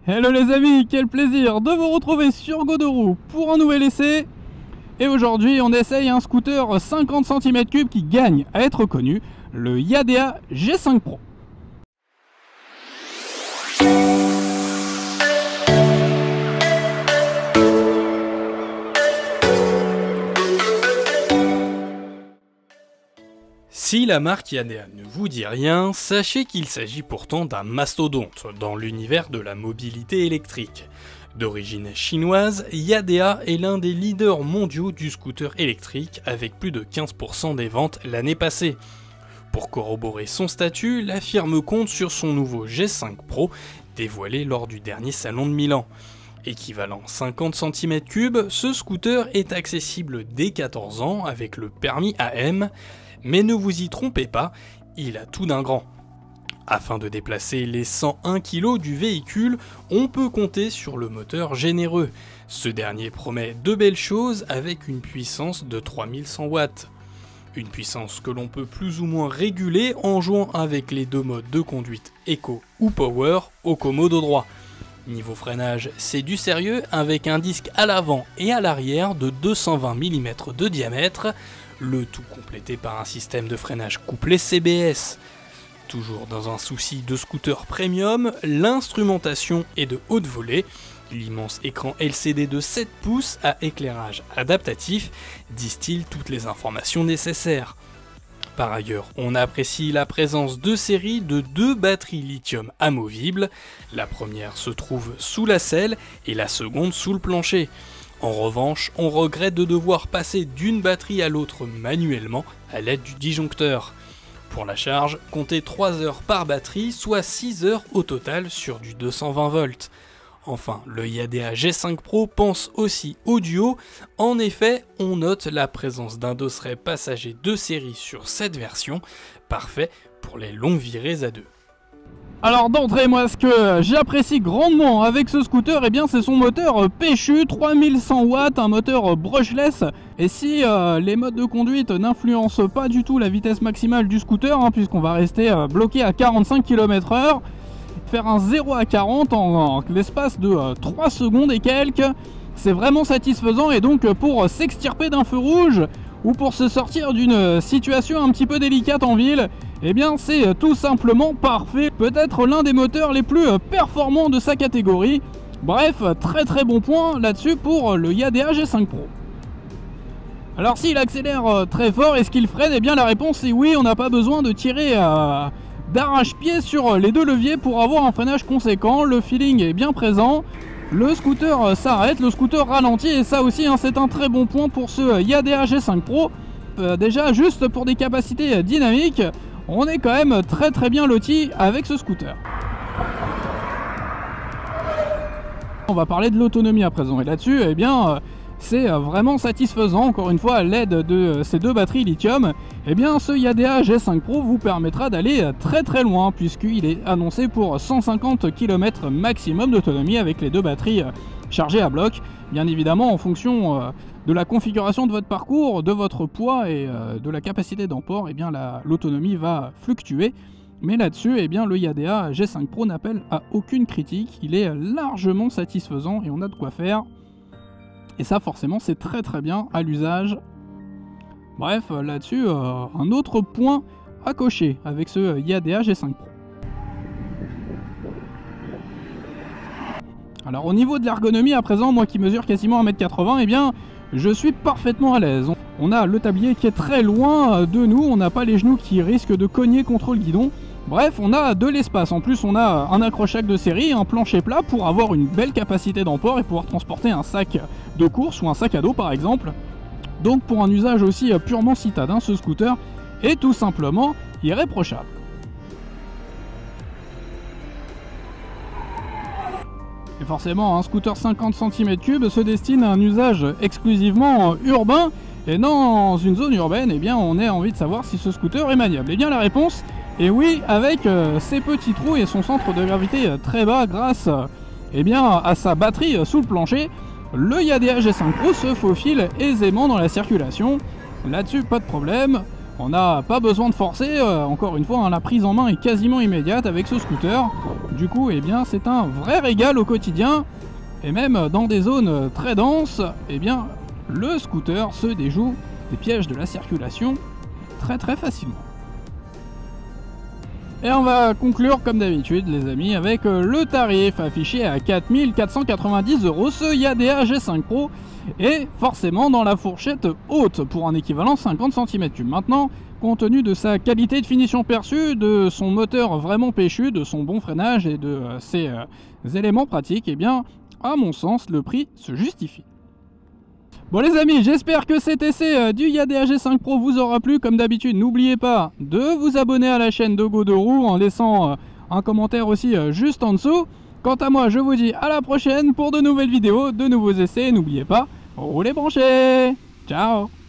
Hello les amis, quel plaisir de vous retrouver sur Godoro pour un nouvel essai. Et aujourd'hui on essaye un scooter 50 cm3 qui gagne à être connu, le Yadea G5 Pro. Si la marque Yadea ne vous dit rien, sachez qu'il s'agit pourtant d'un mastodonte dans l'univers de la mobilité électrique. D'origine chinoise, Yadea est l'un des leaders mondiaux du scooter électrique avec plus de 15% des ventes l'année passée. Pour corroborer son statut, la firme compte sur son nouveau G5 Pro dévoilé lors du dernier salon de Milan. Équivalent 50 cm3, ce scooter est accessible dès 14 ans avec le permis AM. Mais ne vous y trompez pas, il a tout d'un grand. Afin de déplacer les 101 kg du véhicule, on peut compter sur le moteur généreux. Ce dernier promet de belles choses avec une puissance de 3100 watts. Une puissance que l'on peut plus ou moins réguler en jouant avec les deux modes de conduite Eco ou Power au commodo droit. Niveau freinage, c'est du sérieux avec un disque à l'avant et à l'arrière de 220 mm de diamètre, le tout complété par un système de freinage couplé CBS. Toujours dans un souci de scooter premium, l'instrumentation est de haute volée. L'immense écran LCD de 7 pouces à éclairage adaptatif distille toutes les informations nécessaires. Par ailleurs, on apprécie la présence de série de 2 batteries lithium amovibles. La première se trouve sous la selle et la seconde sous le plancher. En revanche, on regrette de devoir passer d'une batterie à l'autre manuellement à l'aide du disjoncteur. Pour la charge, comptez 3 heures par batterie, soit 6 heures au total sur du 220 volts. Enfin, le Yadea G5 Pro pense aussi audio. En effet, on note la présence d'un dosseret passager de série sur cette version, parfait pour les longues virées à deux. Alors d'entrée, moi ce que j'apprécie grandement avec ce scooter, eh bien c'est son moteur péchu, 3100 watts, un moteur brushless. Et si les modes de conduite n'influencent pas du tout la vitesse maximale du scooter, puisqu'on va rester bloqué à 45 km/h, faire un 0 à 40 en l'espace de 3 secondes et quelques, c'est vraiment satisfaisant. Et donc pour s'extirper d'un feu rouge ou pour se sortir d'une situation un petit peu délicate en ville, eh bien c'est tout simplement parfait. Peut-être l'un des moteurs les plus performants de sa catégorie. Bref, très bon point là-dessus pour le Yadea G5 Pro. Alors s'il accélère très fort, est-ce qu'il freine? Eh bien la réponse est oui, on n'a pas besoin de tirer d'arrache-pied sur les 2 leviers pour avoir un freinage conséquent. Le feeling est bien présent. Le scooter s'arrête, le scooter ralentit, et ça aussi c'est un très bon point pour ce Yadea G5 Pro. Déjà juste pour des capacités dynamiques, on est quand même très bien loti avec ce scooter. On va parler de l'autonomie à présent, et là-dessus eh bien c'est vraiment satisfaisant. Encore une fois, à l'aide de ces 2 batteries lithium, eh bien ce Yadea G5 Pro vous permettra d'aller très loin, puisqu'il est annoncé pour 150 km maximum d'autonomie avec les 2 batteries chargées à bloc. Bien évidemment, en fonction de la configuration de votre parcours, de votre poids et de la capacité d'emport, eh bien l'autonomie va fluctuer. Mais là-dessus, eh bien le Yadea G5 Pro n'appelle à aucune critique. Il est largement satisfaisant et on a de quoi faire. Et ça forcément c'est très bien à l'usage. Bref, là-dessus, un autre point à cocher avec ce Yadea G5 Pro. Alors au niveau de l'ergonomie à présent, moi qui mesure quasiment 1m80, eh bien je suis parfaitement à l'aise. On a le tablier qui est très loin de nous, on n'a pas les genoux qui risquent de cogner contre le guidon. Bref, on a de l'espace. En plus, on a un accrochage de série, un plancher plat pour avoir une belle capacité d'emport et pouvoir transporter un sac de course ou un sac à dos par exemple. Donc pour un usage aussi purement citadin, ce scooter est tout simplement irréprochable. Et forcément, un scooter 50 cm3 se destine à un usage exclusivement urbain. Et dans une zone urbaine, eh bien, on a envie de savoir si ce scooter est maniable. Eh bien la réponse est oui, avec ses petits trous et son centre de gravité très bas grâce eh bien, à sa batterie sous le plancher. Le Yadea G5 Pro se faufile aisément dans la circulation. Là-dessus, pas de problème. On n'a pas besoin de forcer. Encore une fois, la prise en main est quasiment immédiate avec ce scooter. Du coup, eh bien, c'est un vrai régal au quotidien. Et même dans des zones très denses, eh bien, le scooter se déjoue des pièges de la circulation très facilement. Et on va conclure comme d'habitude les amis avec le tarif affiché à 4 490 €. Ce Yadea G5 Pro est forcément dans la fourchette haute pour un équivalent 50 cm3. Maintenant, compte tenu de sa qualité de finition perçue, de son moteur vraiment péchu, de son bon freinage et de ses éléments pratiques, eh bien, à mon sens, le prix se justifie. Bon les amis, j'espère que cet essai du Yadea G5 Pro vous aura plu. Comme d'habitude, n'oubliez pas de vous abonner à la chaîne de Godorou en laissant un commentaire aussi juste en dessous. Quant à moi, je vous dis à la prochaine pour de nouvelles vidéos, de nouveaux essais. N'oubliez pas, roulez branchés. Ciao.